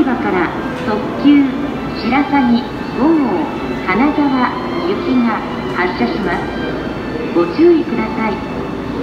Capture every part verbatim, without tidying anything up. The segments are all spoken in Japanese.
場から特急白鷺ご号金沢行きが発車します。ご注意ください。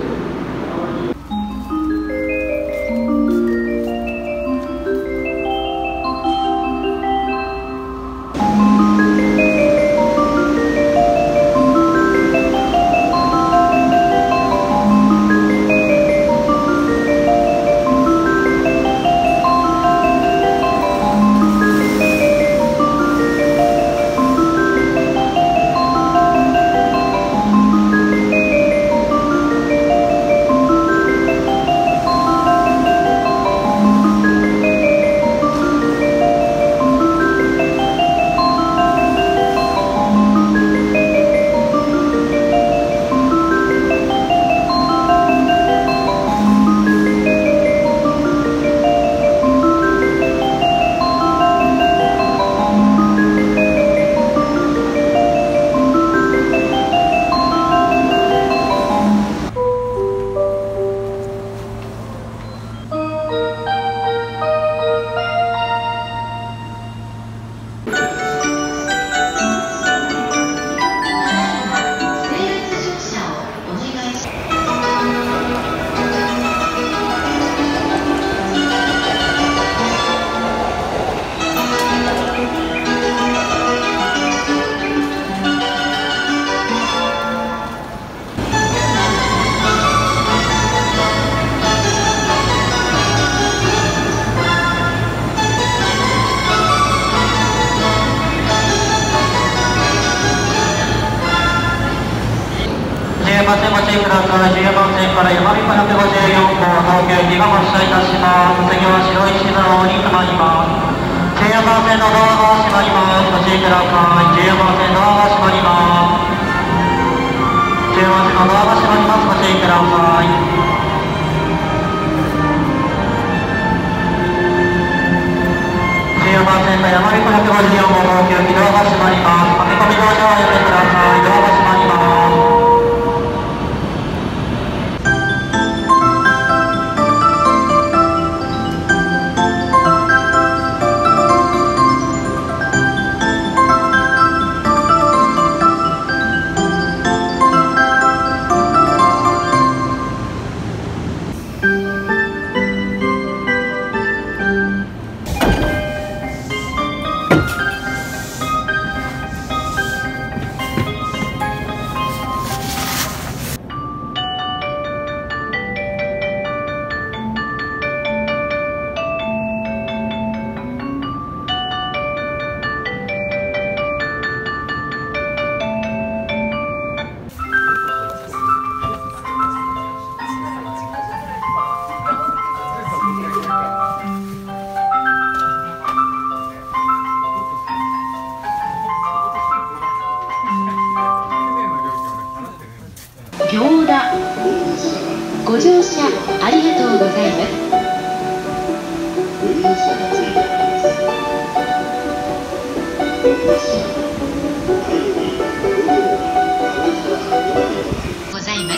ご注意ください。じゅうよんばん線から山見ひゃくごじゅうよん号東京行きが発車いたします。次は白石の方に停まります。じゅうよんばん線のドアが閉まります。ご注意ください。じゅうよんばん線ドアが閉まります。じゅうよんばん線のドアが閉まります。ご注意ください。じゅうよんばん線の山見ひゃくごじゅうよん号東京行きドアが閉まります。駆け込み乗車はやめてください。ドアが閉まります。 行田ご乗車ありがとうございます。ございます。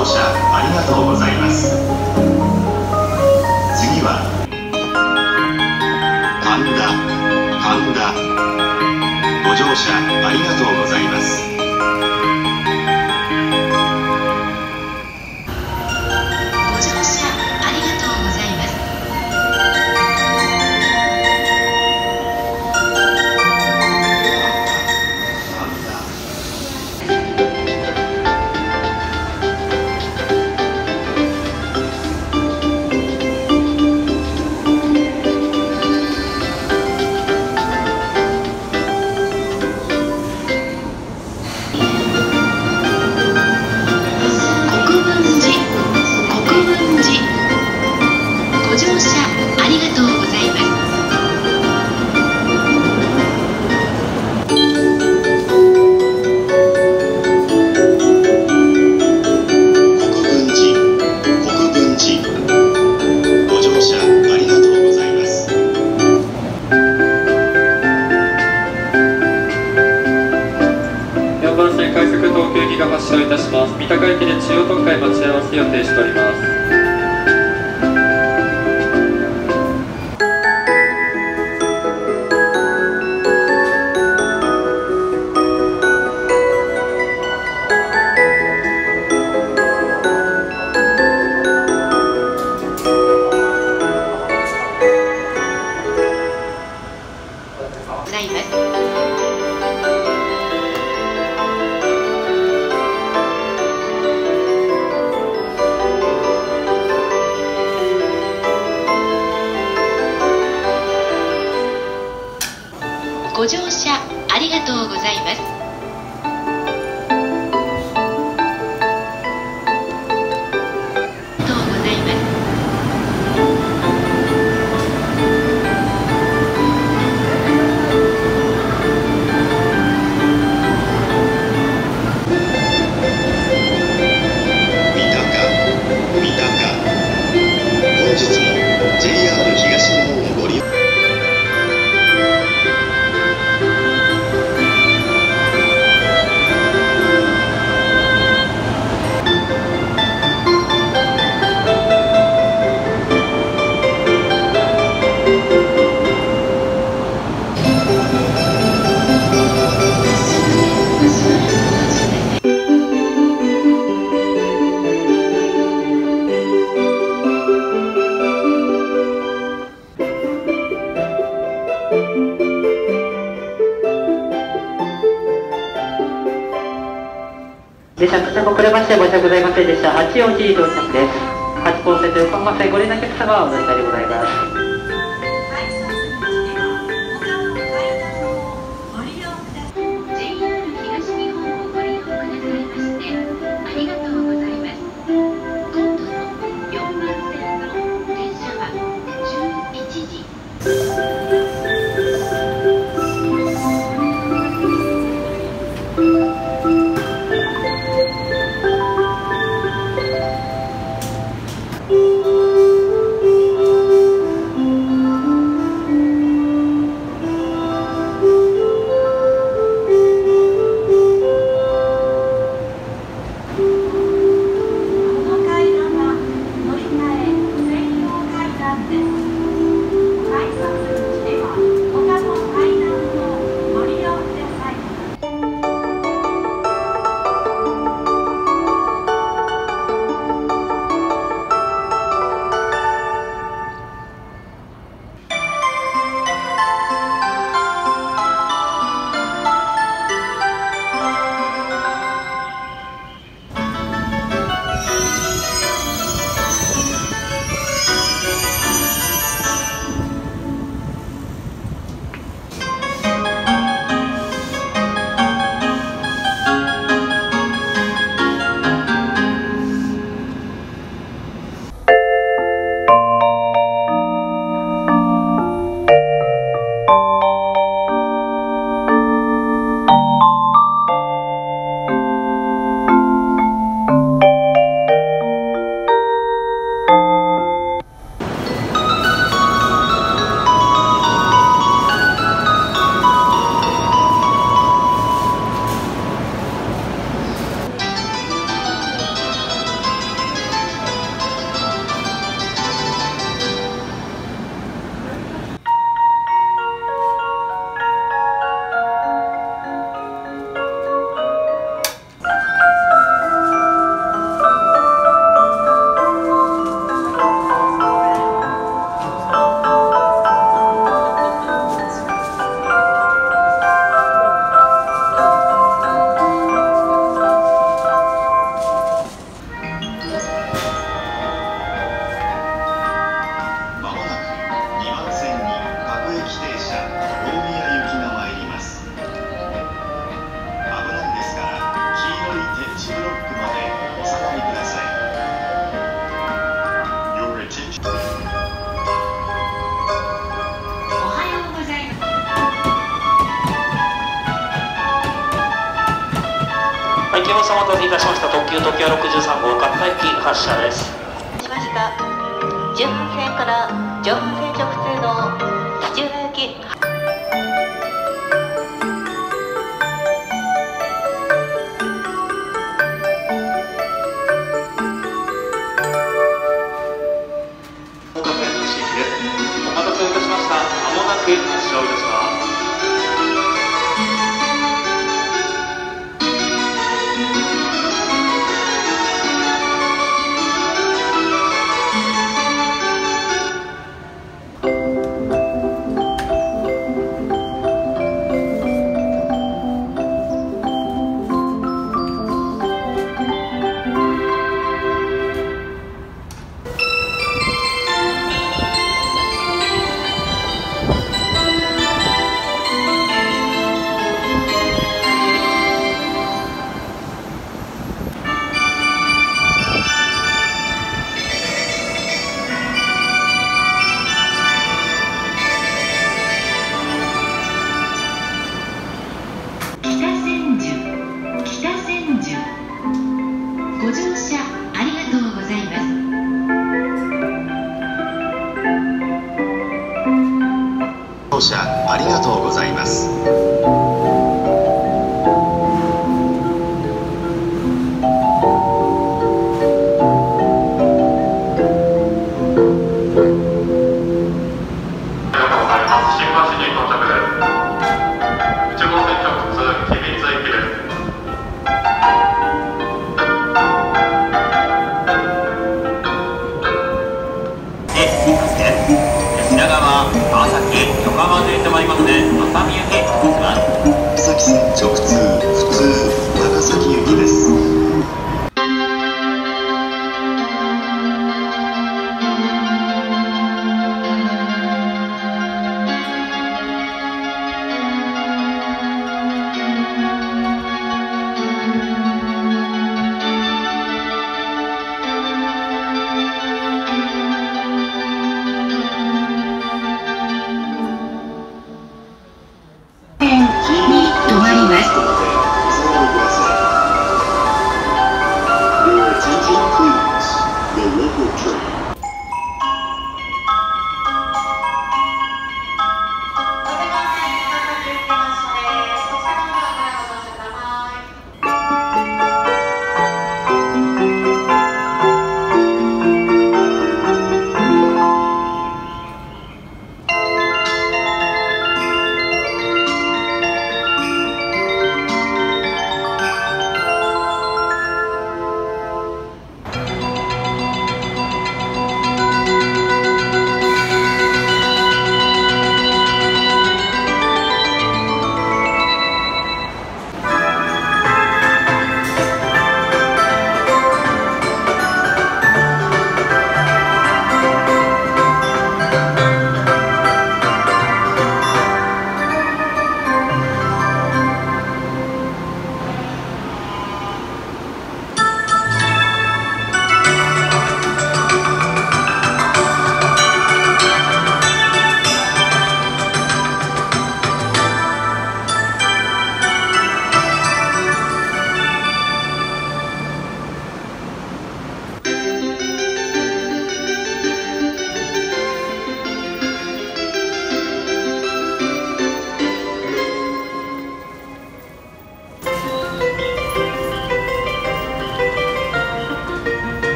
乗車ありがとうございます。次は神田神田、ご乗車ありがとうございます。 ご乗車ありがとうございます。ご乗車ありがとうございます。 国分寺国分寺、ご乗車ありがとうございます。 よんばん線快速東京行きが発車いたします。三鷹駅で中央特快待ち合わせ予定しております。 ございます。ご乗車ありがとうございます。ありがとうございます。 三鷹三鷹、本日も ジェイアール 東日本をご利用列車到着遅れまして申し訳ございませんでした。八王子到着です。八高線と横浜線ご利用のお客様はお乗り換えでございます。 ジェイアール 東日本をご利用くださいましてありがとうございます。今度のよんばん線の電車はじゅういちじ。 はい、お待たせいたしました。特急ときわろくじゅうさん号勝田駅発車です。 しました。じゅうはち線から上半線直通の土浦行き。 お待たせいたしました。まもなく発車をいたします。 乗車ありがとうございます。 品川、川崎、横浜といってまいりますね。熱海行き進みます。 草木線直通普通高崎行きです。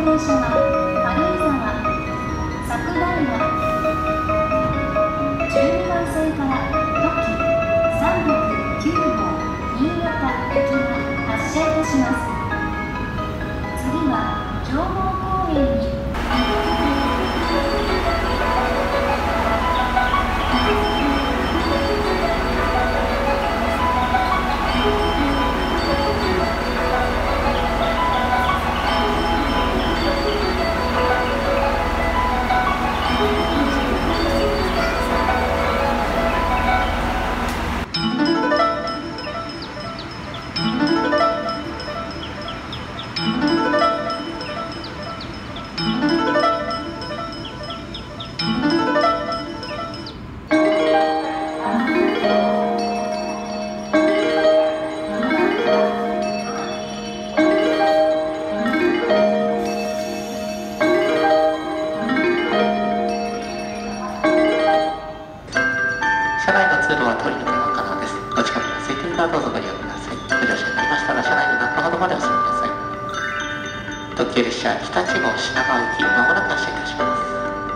電車は軽井沢、佐久平、じゅうにばんせんから特急さんびゃくきゅうごう新潟行きが発車いたします。次は上毛公園に車内の通路は通り抜けが可能です。お近くに空いているかどうぞご利用ください。ご乗車になりましたら車内の中ほどまでお進みください。特急列車日立号品川行きまもなく発車いたします。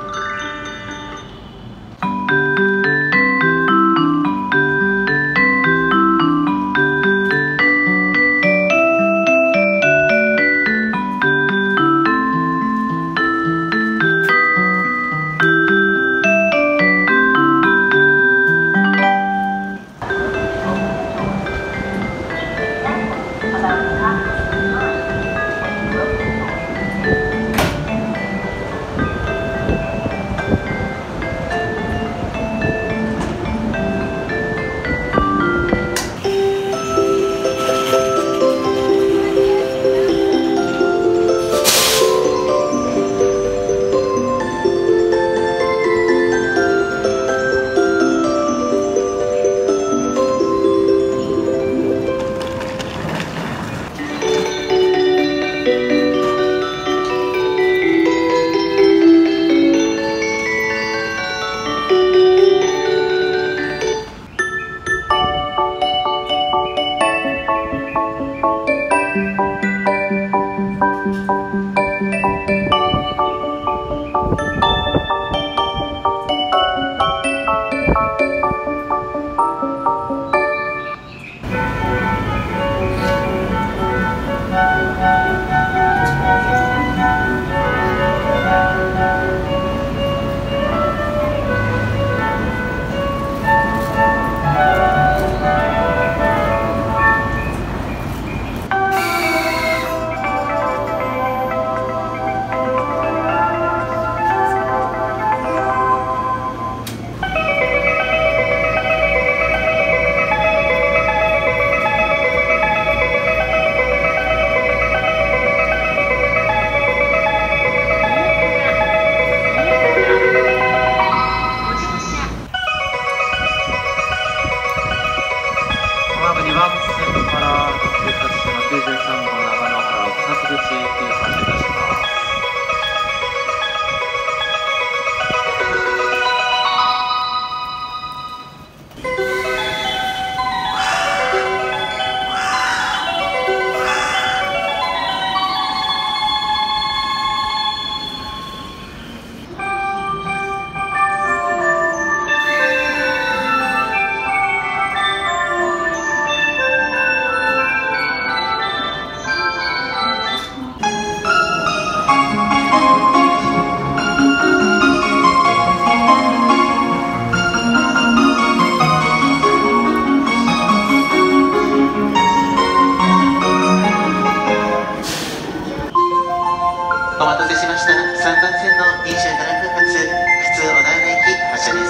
お待たせしました。さんばんせんのにじゅうななふん発、普通小田原駅発車です。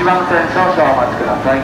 番線少々お待ちください。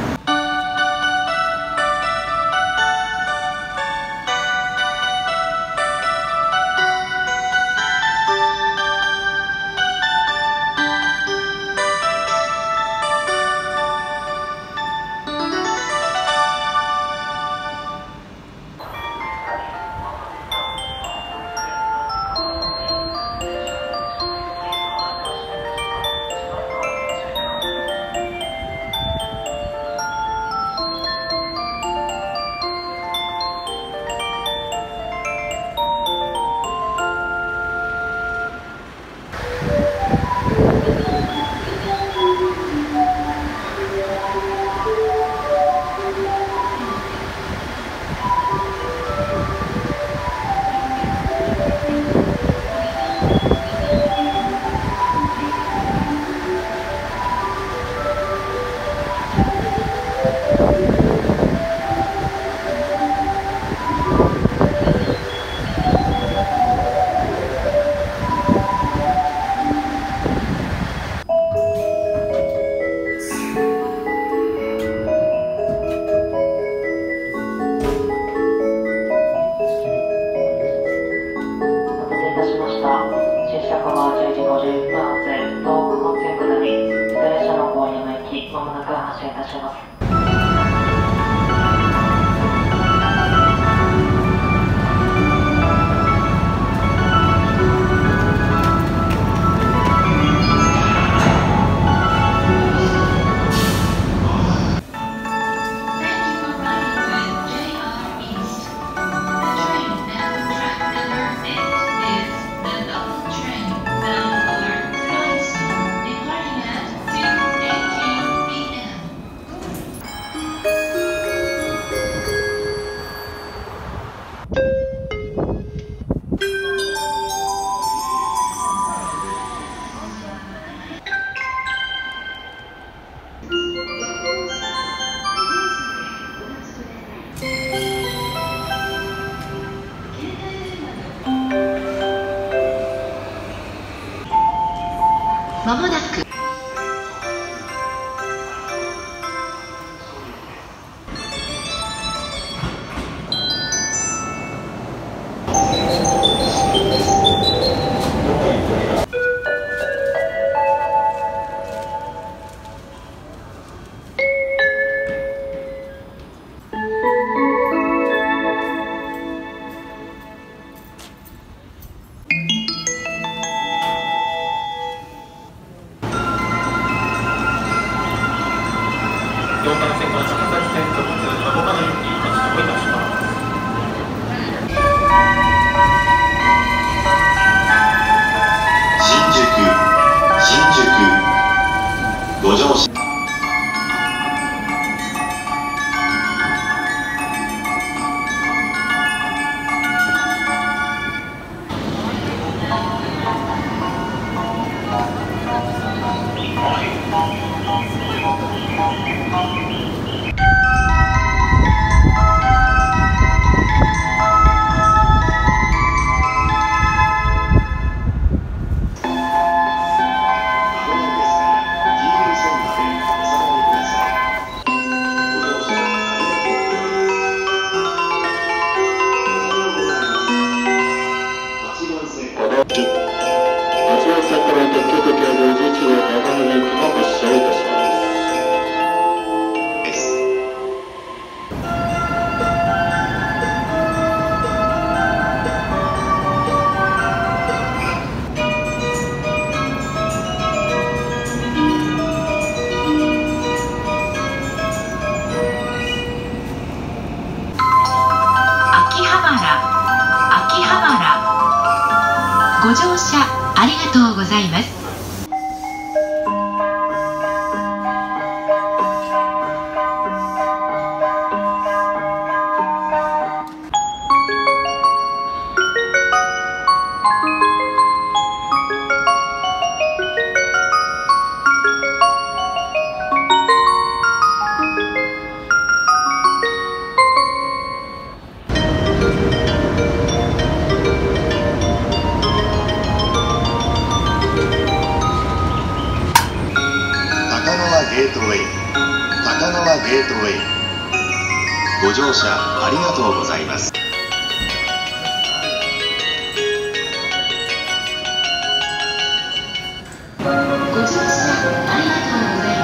まもなくよんばん線から高崎線直通箱根行き発車をいたします。 新宿新宿五条市ご乗車ありがとうございます。 「 ゲートウェイ。ご乗車ありがとうございます。 ご乗車ありがとうございます。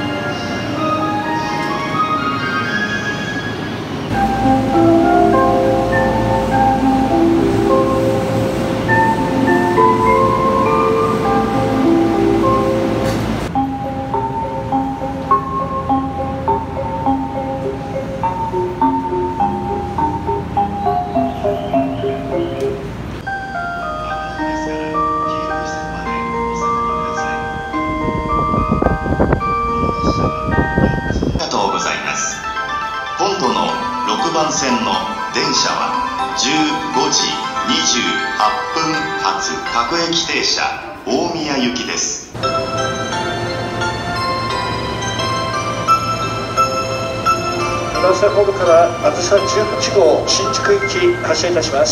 今度のろくばん線の電車はじゅうごじにじゅうはっぷん発各駅停車大宮行きです。 岩瀬ホームからあずさじゅうはちごう新宿行き発車いたします。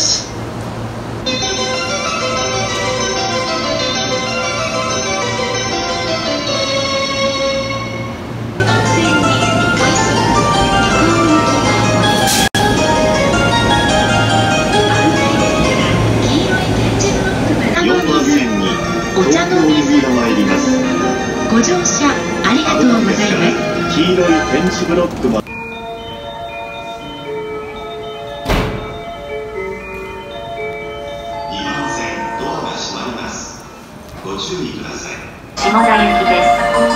ご乗車ありがとうございます。 黄色い点字ブロックもにばん線ドアが閉まります。ご注意ください。 下田行きです。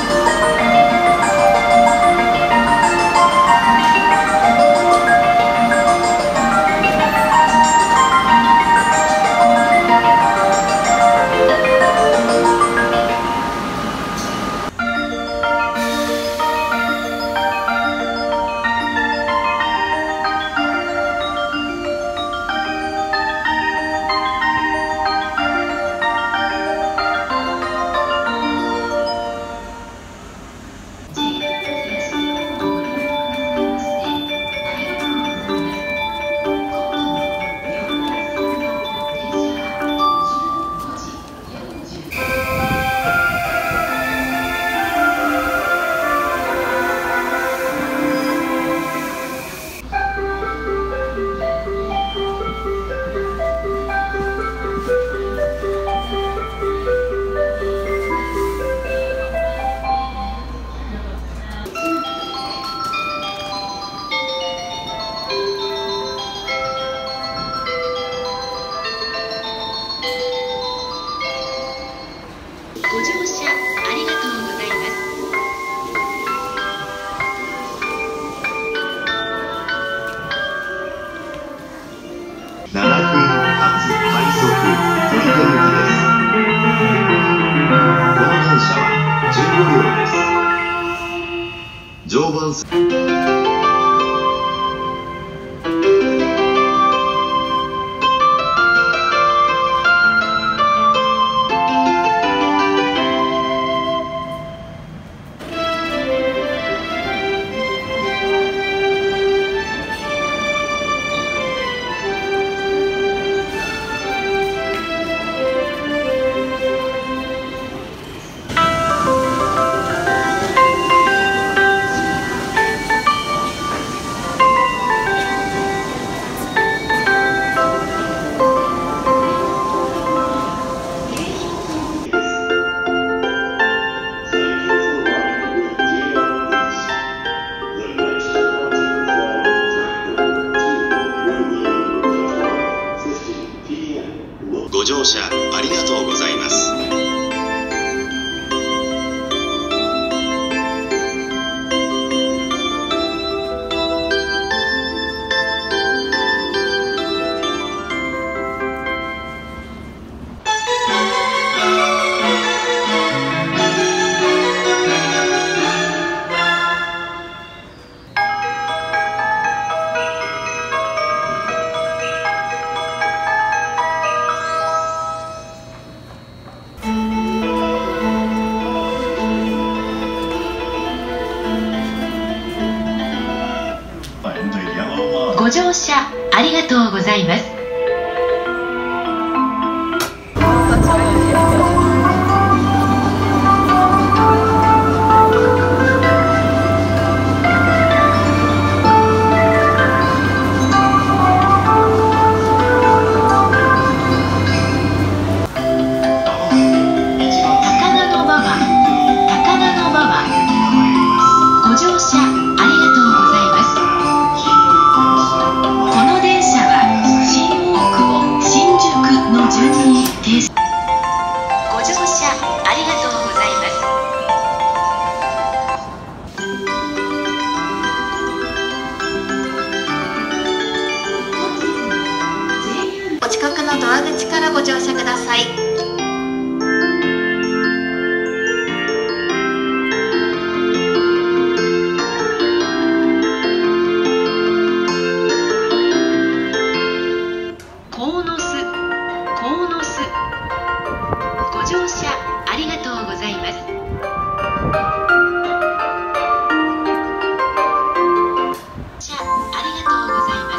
ご乗車ありがとうございます。 ななふん発快速取手行きです。この電車はじゅうごりょうです。常磐線ご乗車ありがとうございます。 ご乗車ありがとうございます。 のドア口からご乗車ください。 鴻巣、鴻巣。ご乗車ありがとうございます。車ありがとうございます。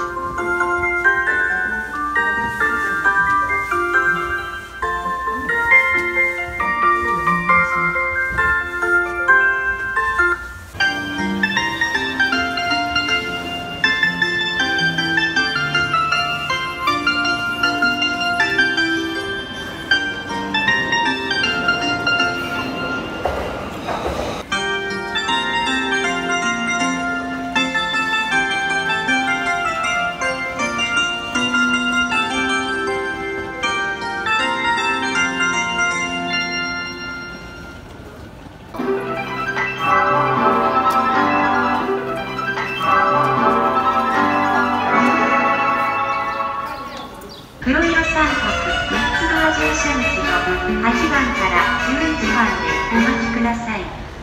黒色三角みっつドア乗車口のはちばんからじゅういちばんでお待ちください。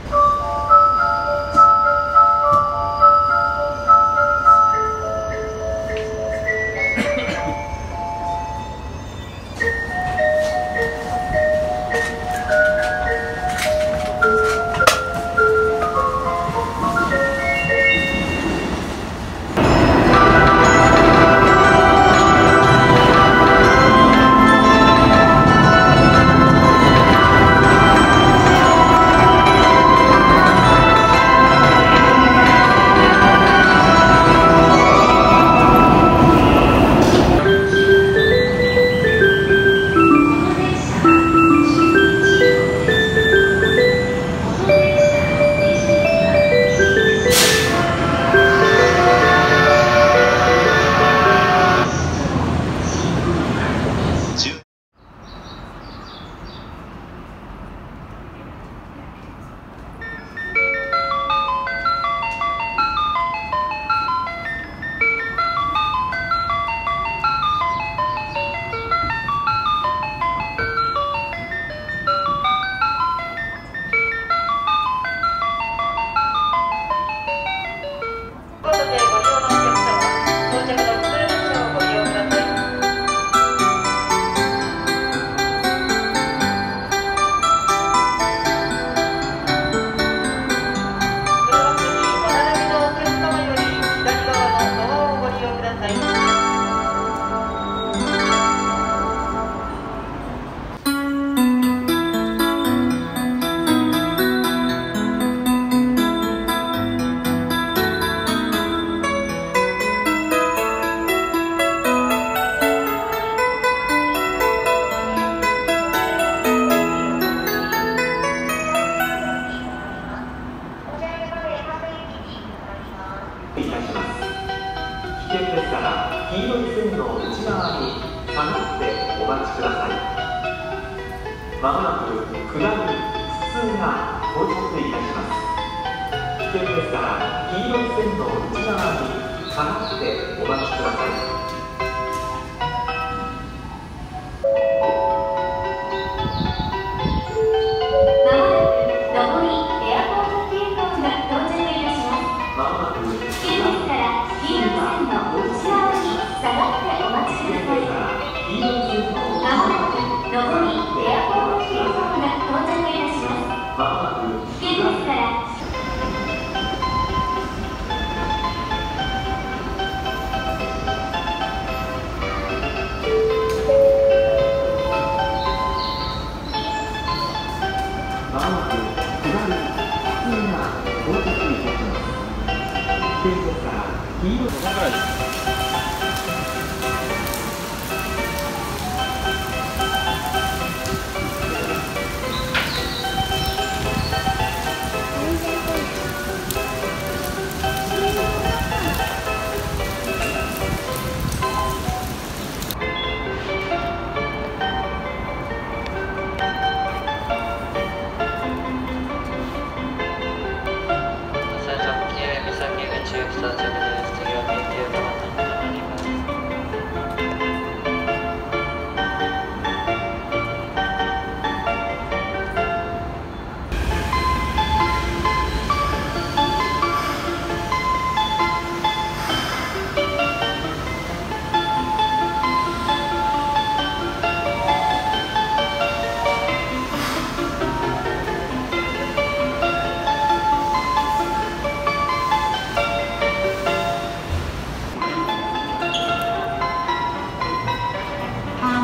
いたします。危険ですから黄色い線の内側に下がってお待ちください。まもなく下り普通が到着いたします。危険ですから黄色い線の内側に下がってお待ちください。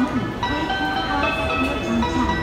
分川崎の順ちゃん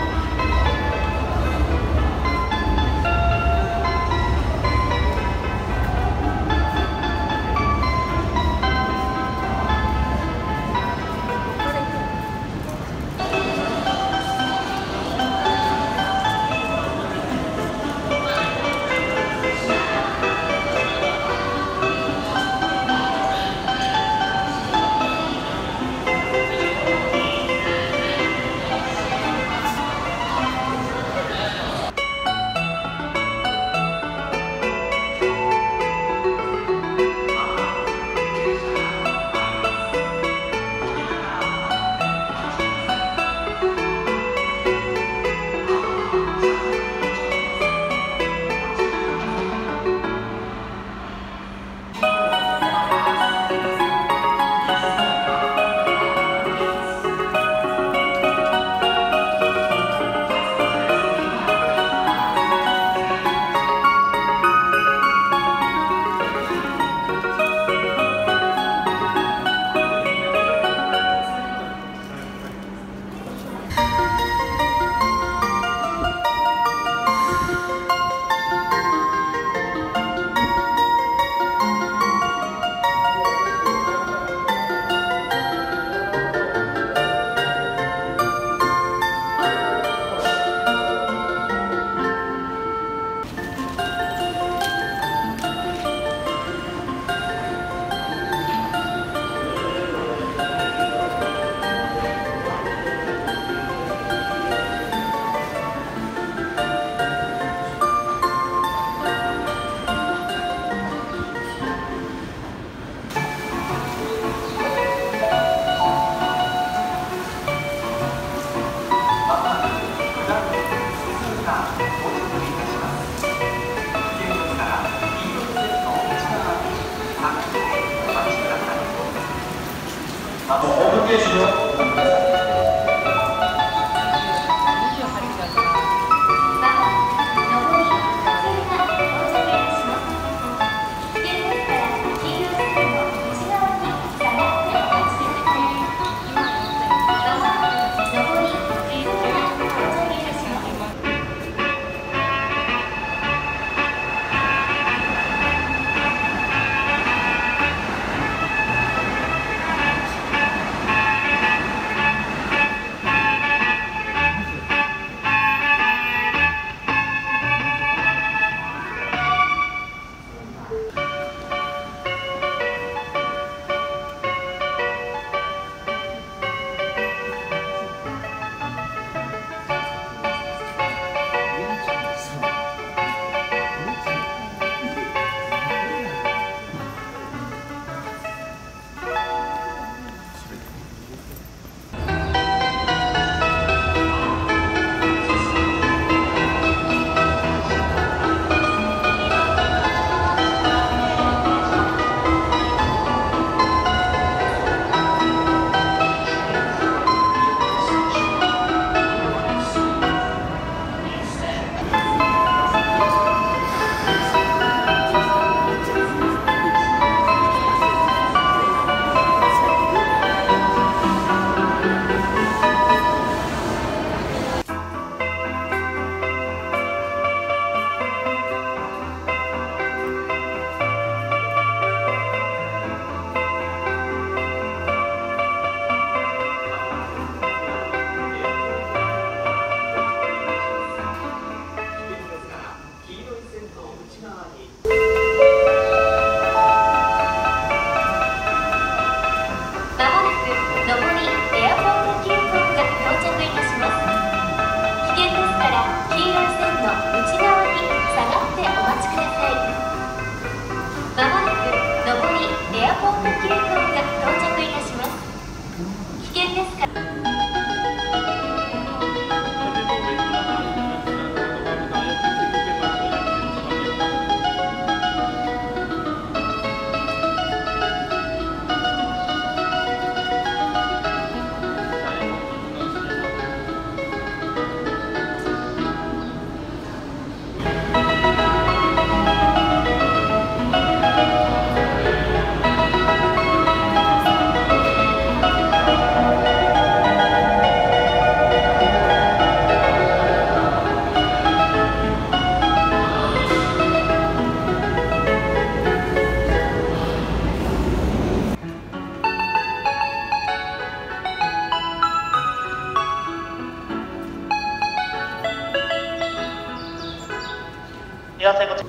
皆さんご注意。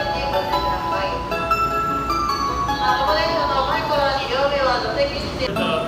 Gracias.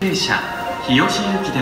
停車日吉行きです。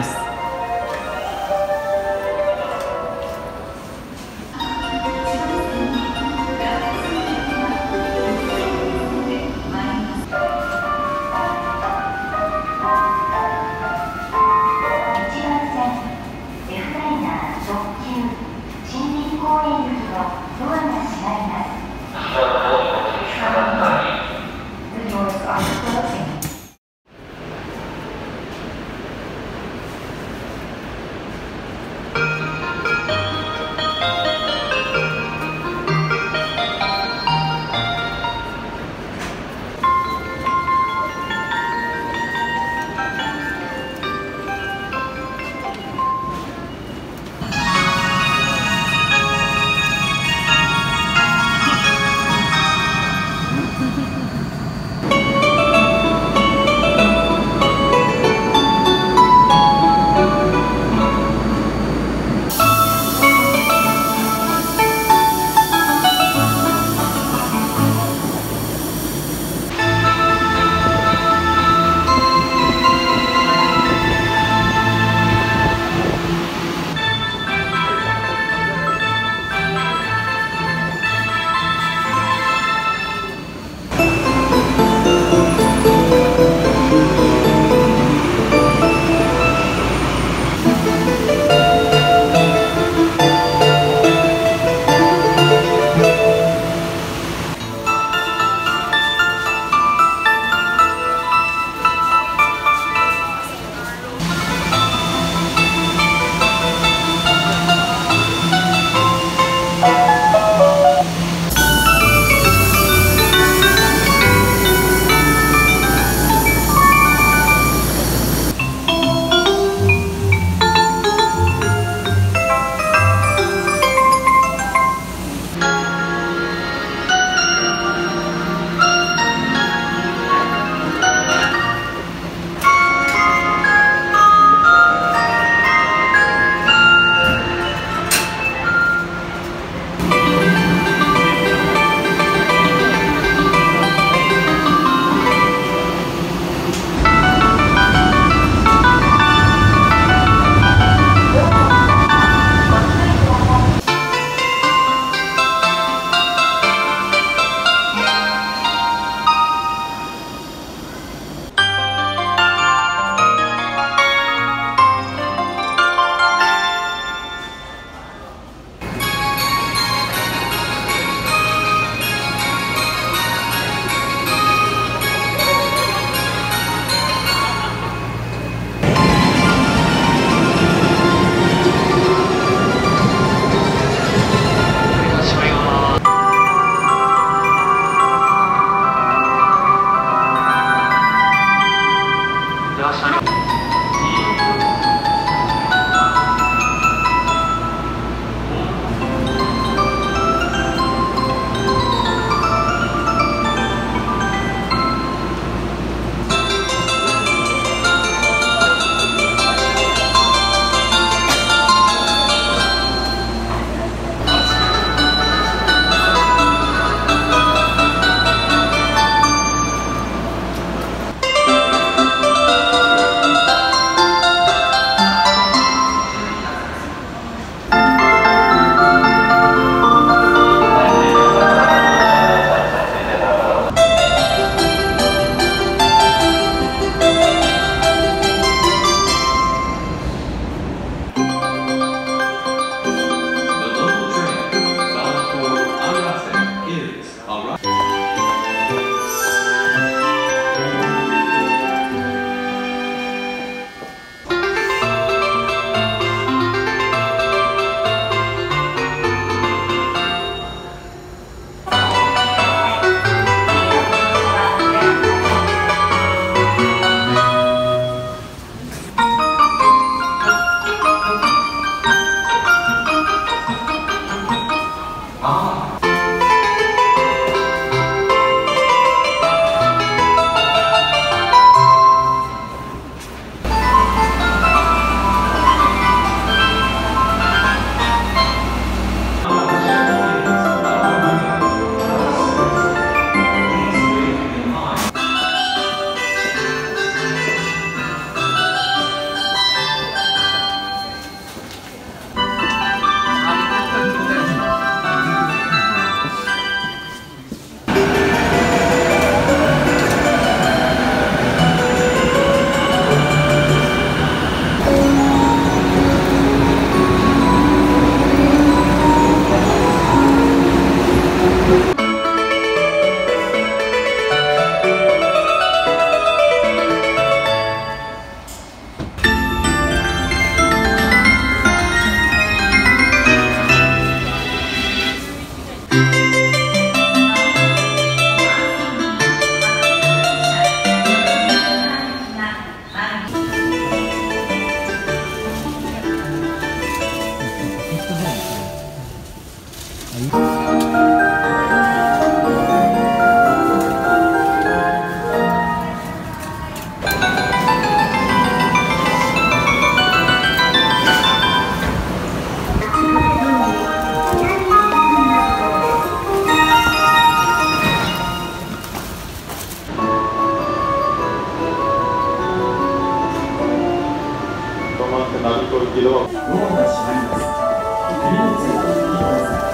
鳴海行きドア、ドアが閉まります。荷物をお引きください。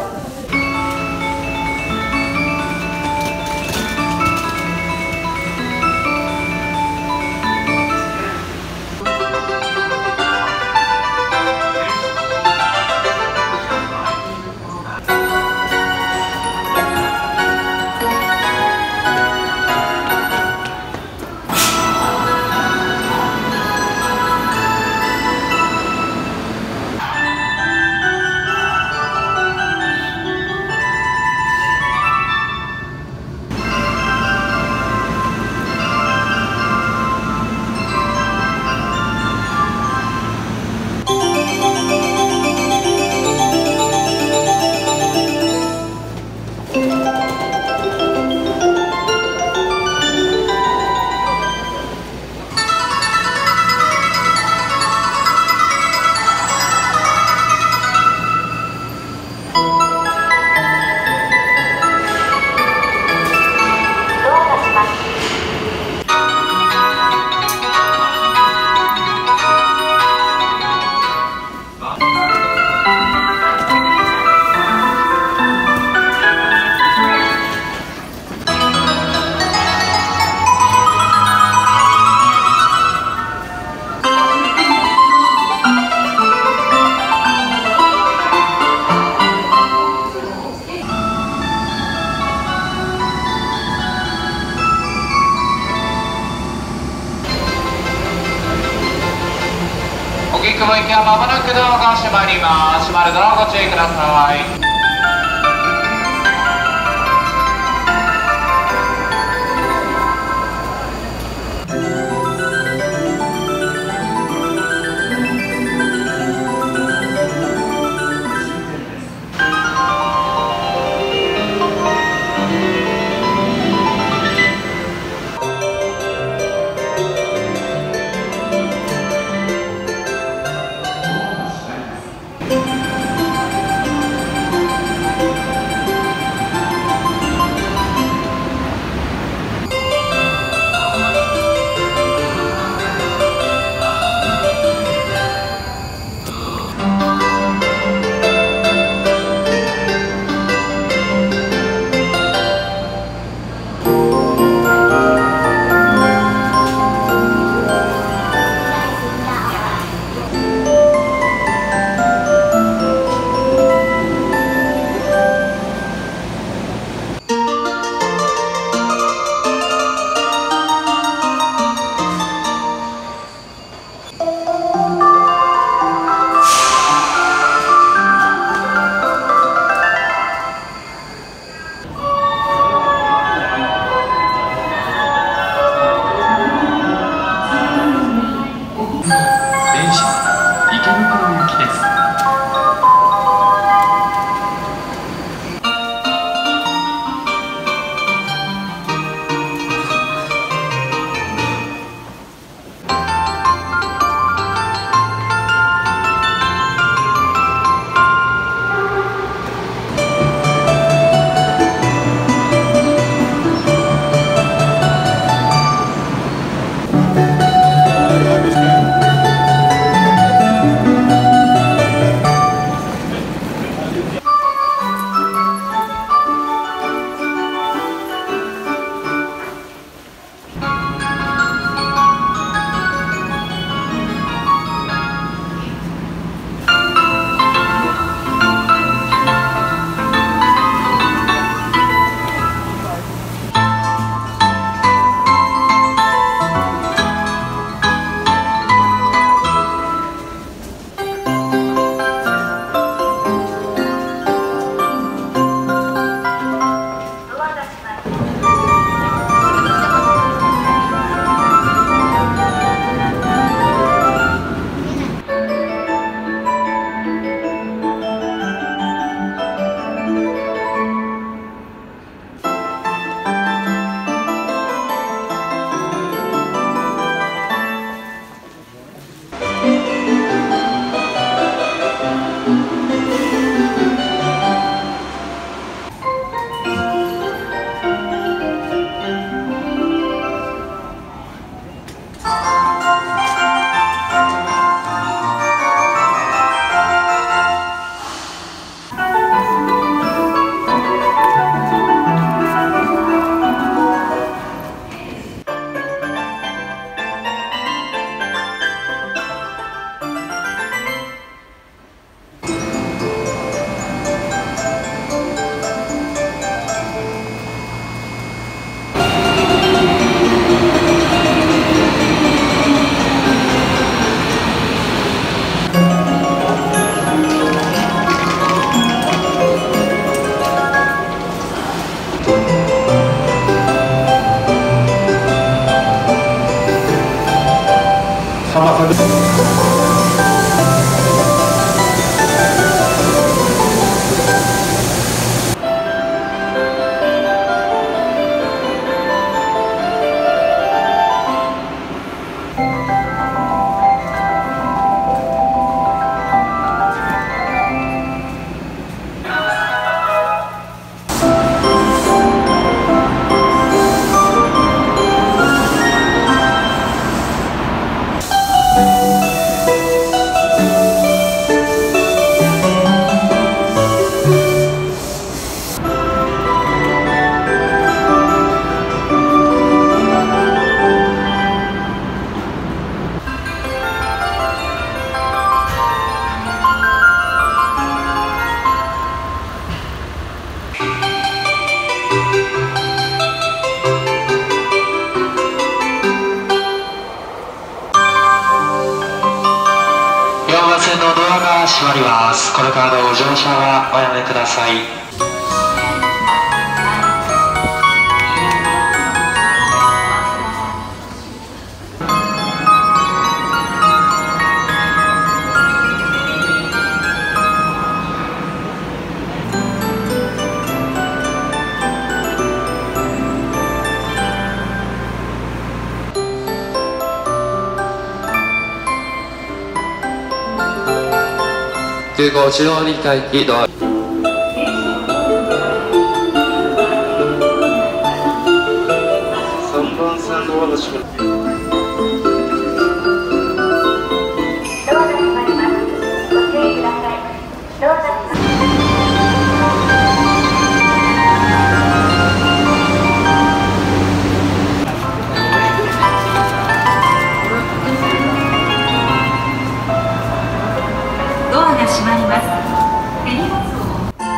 荻窪行きはまもなくドアが閉まります。閉まるドアをご注意ください。 よんばん線のドアが閉まります。これからのご乗車はおやめください。空港中央理解機ドアさんばん線ドアが閉まる。ドアが閉まります。ご注意ください。ドアが閉まります。ドアが閉まります。手荷物を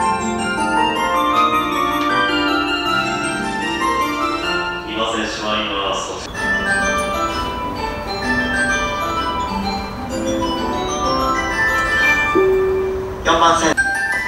今線閉まります。 よんばん線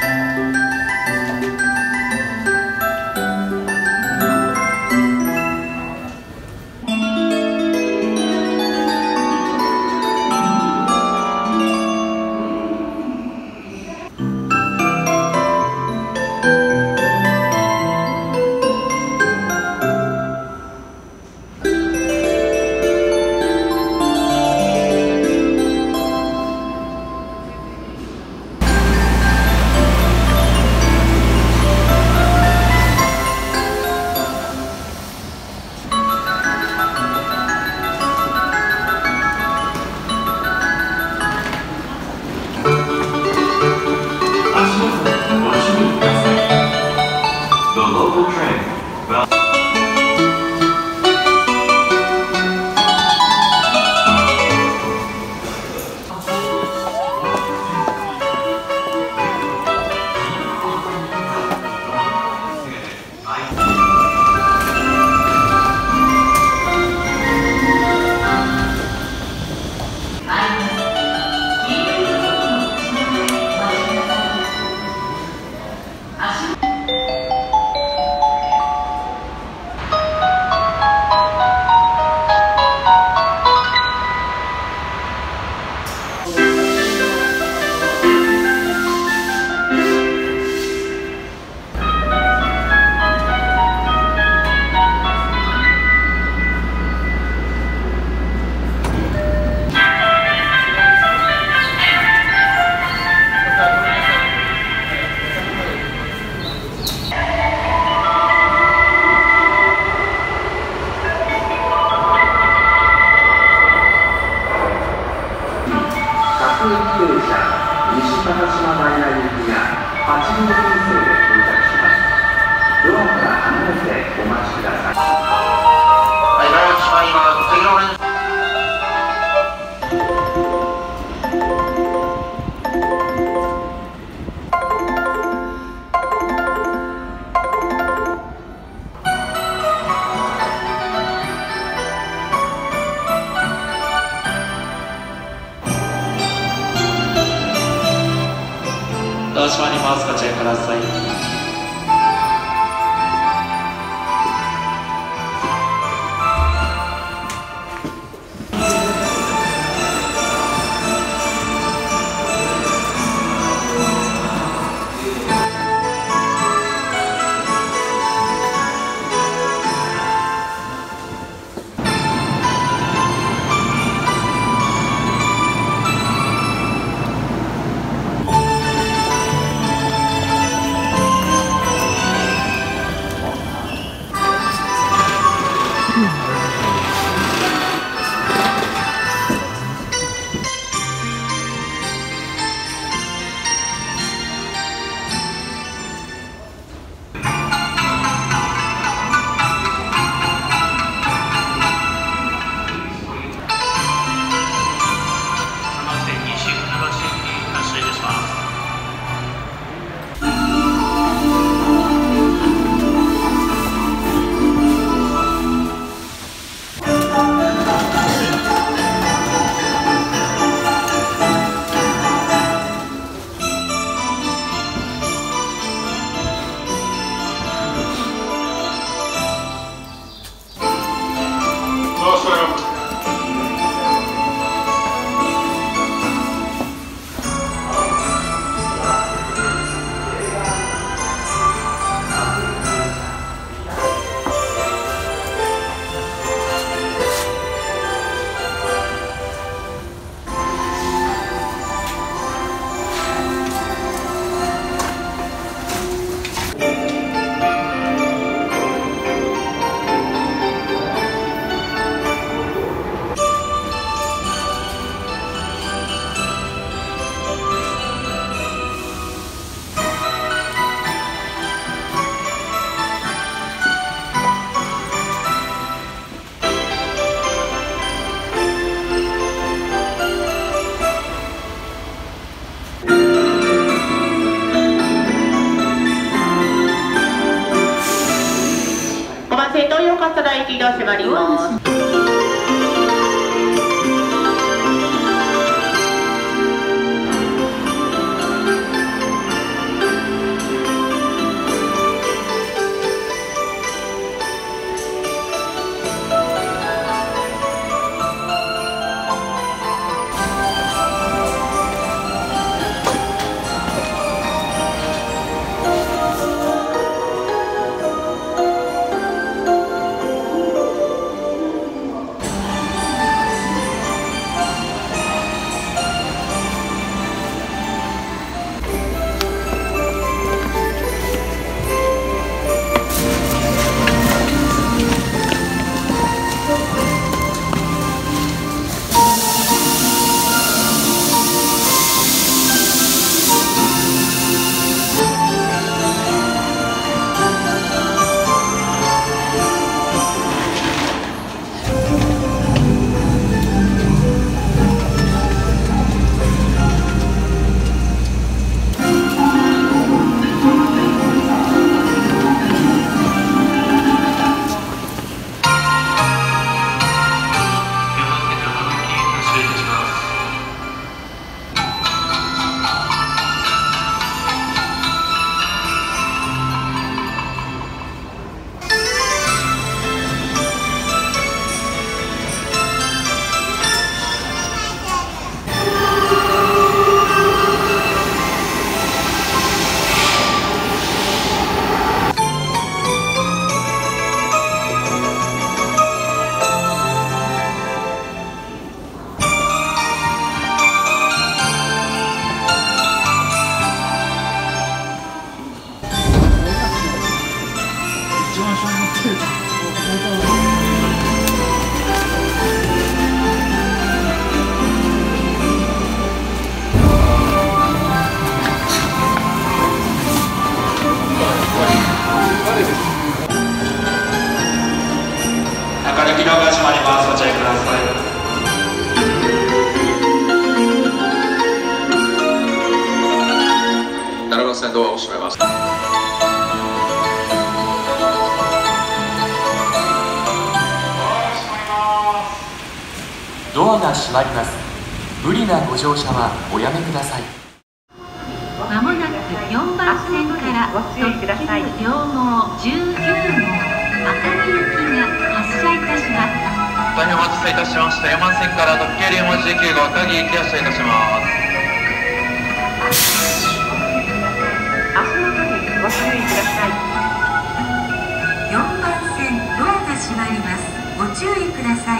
ドア閉まります。ご注意ください。 き移動迫ります。 ドアを閉めます。 ドアが閉まります。無理なご乗車はおやめください。 まもなくよんばん線から特急両号じゅうきゅう号熱海行きが発車いたします。 大変お待たせいたしました。よんばん線から特急両号じゅうきゅう号赤城行き発車いたします。 足元にご注意ください。よんばん線ドアが閉まります。ご注意ください。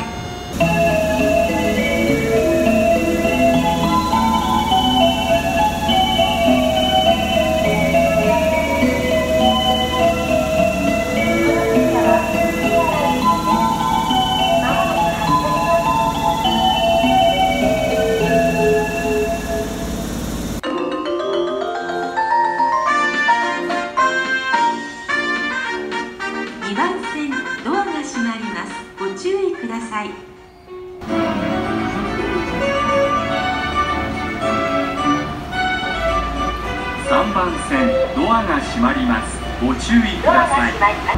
にばん線ドアが閉まります。ご注意ください。 さんばん線ドアが閉まります。ご注意ください。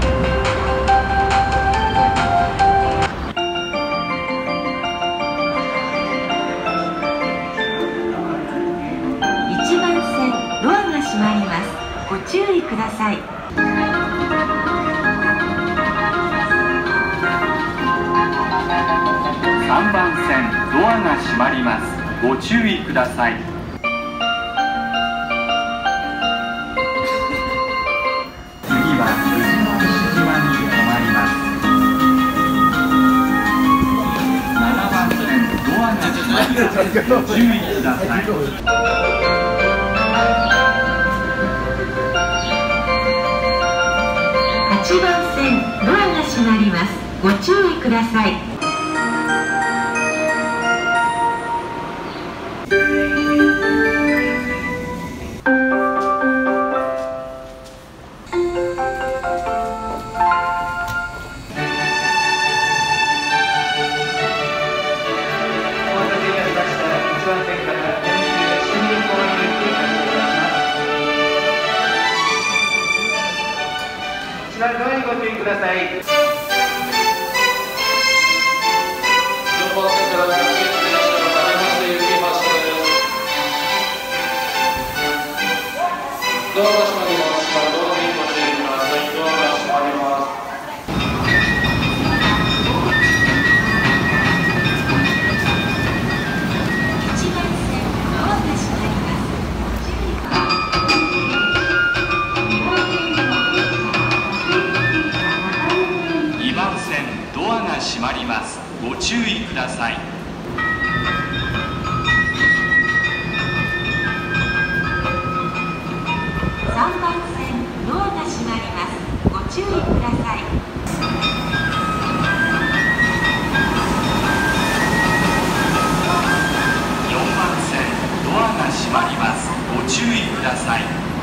いちばん線ドアが閉まります。ご注意ください。 さんばん線ドアが閉まります。ご注意ください。次は宇都島に止まります。ななばん線ドアが閉まります。ご注意ください。 はちばん線ドアが閉まります。ご注意ください。 ドアにご注意ください。 閉まります。ご注意ください。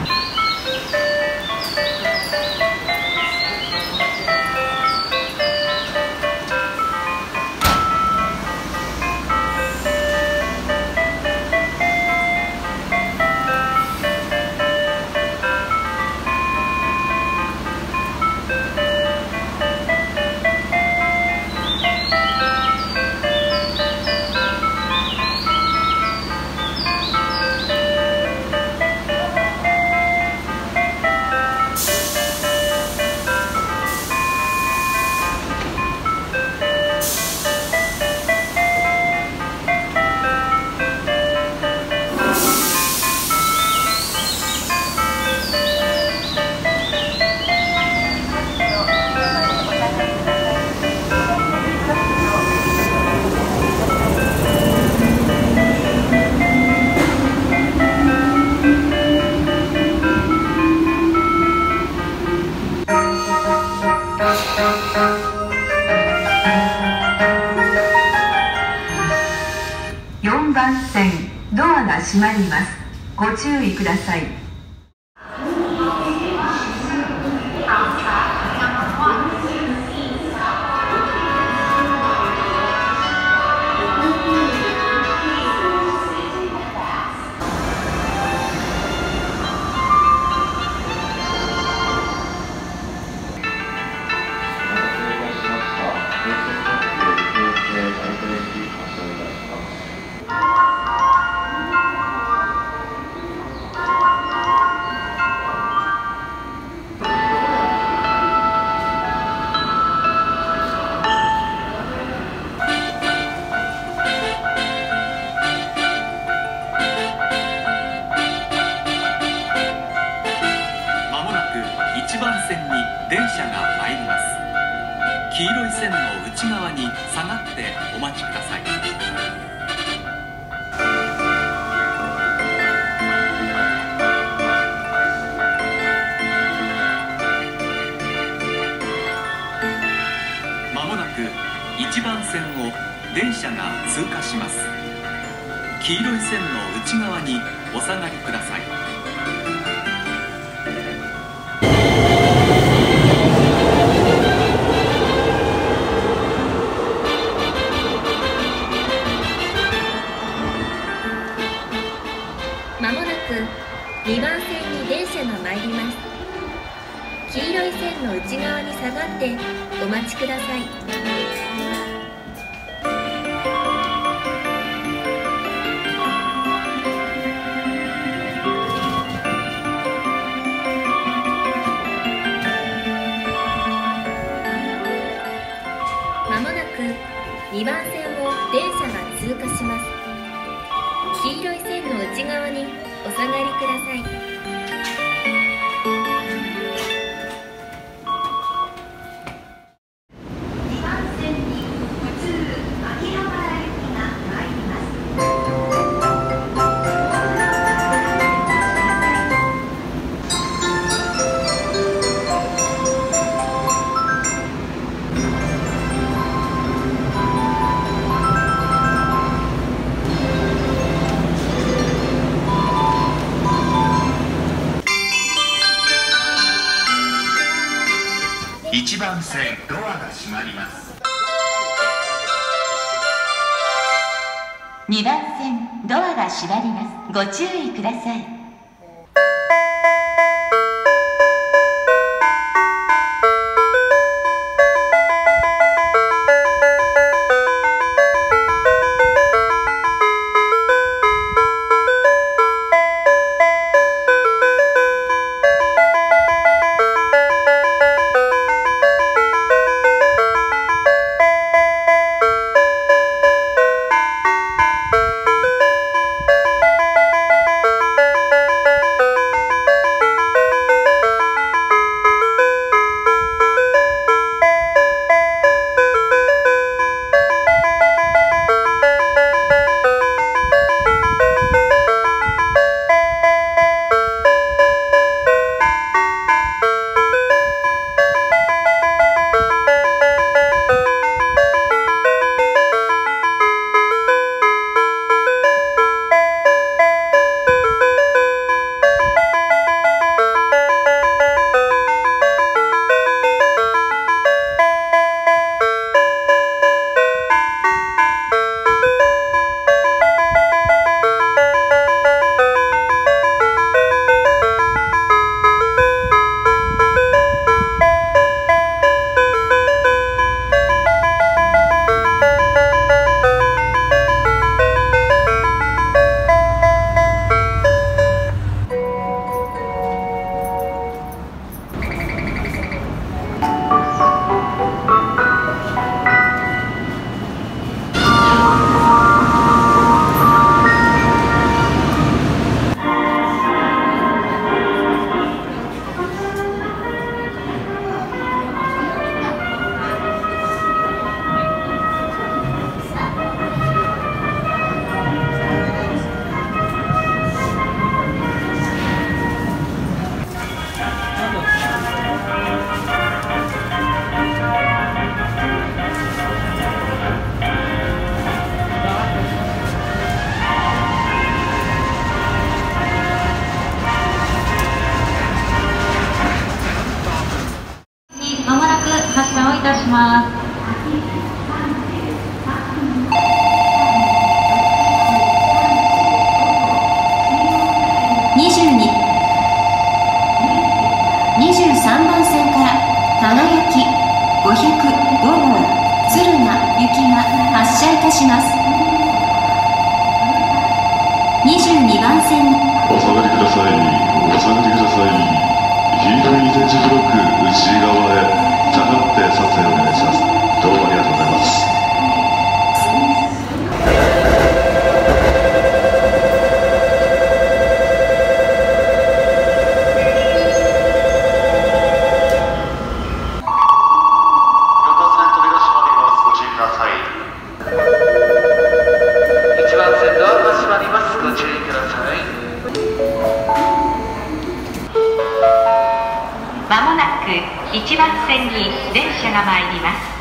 よんばん線ドアが閉まります。ご注意ください。 いちばん線に電車が参ります。黄色い線の内側に下がってお待ちください。まもなくいちばん線を電車が通過します。黄色い線の内側にお下がりください。 まもなくにばん線に電車が参ります。黄色い線の内側に下がってお待ちください。まもなくにばん線を電車が通過します。黄色い線の内側にお下がりください。 いちばん線ドアが閉まります。 にばん線ドアが閉まります。ご注意ください。 ます。 にじゅうに、にじゅうさんばん線から輝きごひゃくご号敦賀行きが発車いたします。にじゅうにばん線、 お下がりください、お下がりください。黄色い電池ブロック内側へ下がって撮影お願いします。どうもありがとうございます。 まもなくいちばん線に電車が参ります。